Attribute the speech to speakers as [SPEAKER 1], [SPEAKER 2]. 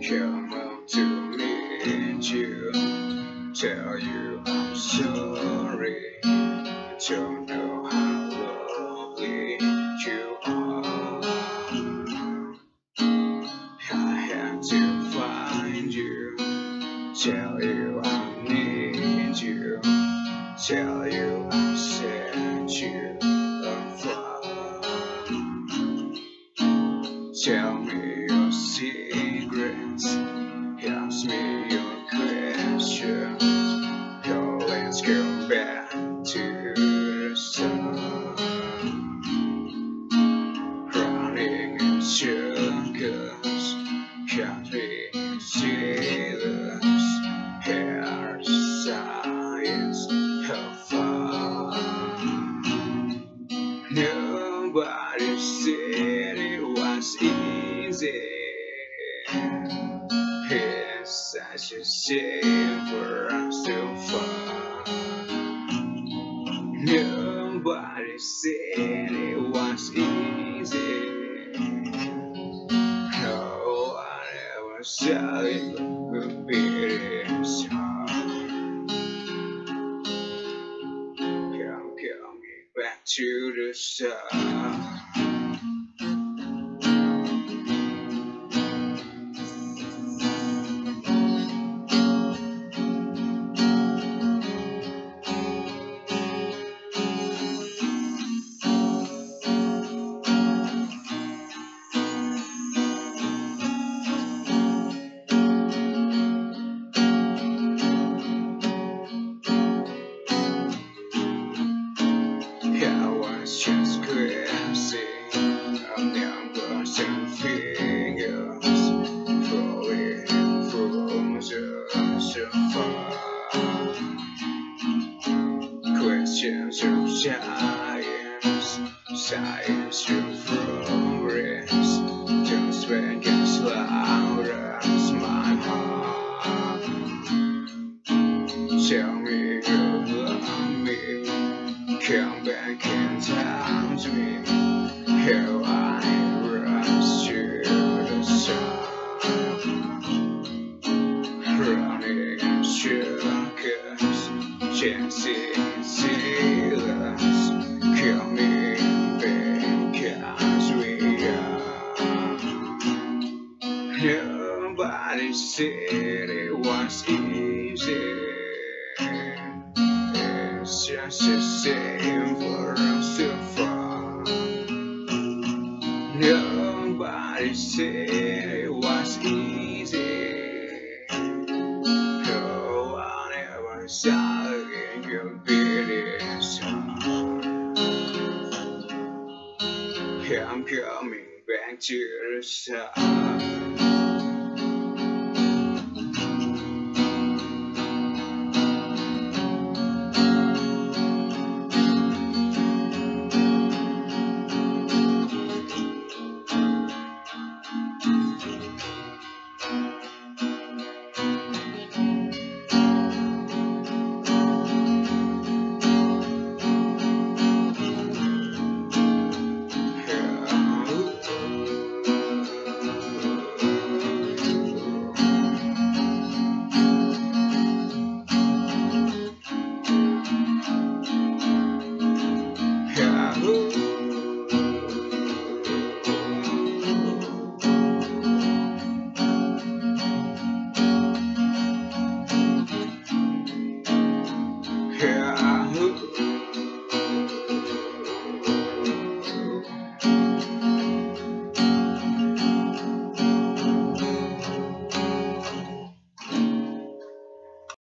[SPEAKER 1] Come up to meet you, tell you I'm sorry. I don't know how lovely you are. I had to find you, tell you I need you, tell you I set you afar. Tell me your secrets, ask me your questions. Oh, let's go back to the start. Running in circles, can't be serious. Hard science, how far? Nobody said it was easy. It's such a shame for us to fall. Nobody said it was easy. No one ever said it would be this hard. Come back to the start. I was just crazy. I'm never seen figures falling from so far. Questions of science, science of progress. Just make as loud as my heart. Tell me you love me. Come back in time to me. How I rush to the sun. Running in circles, chasing sailors. Coming back as we are. Nobody said it was easy. It's just the same for us to fall. Nobody said it was easy. No one ever saw it could be this hard. I'm coming back to the start.